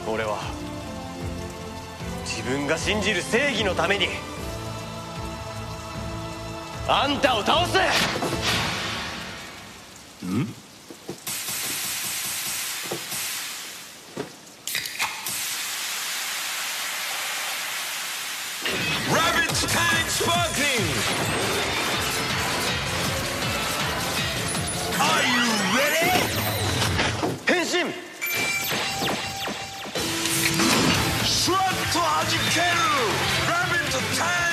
俺は自分が信じる正義のためにあんたを倒す。 Rabbit's Tank Sparking! Are you ready? 変身。 シュワッと弾ける Rabbit's Tank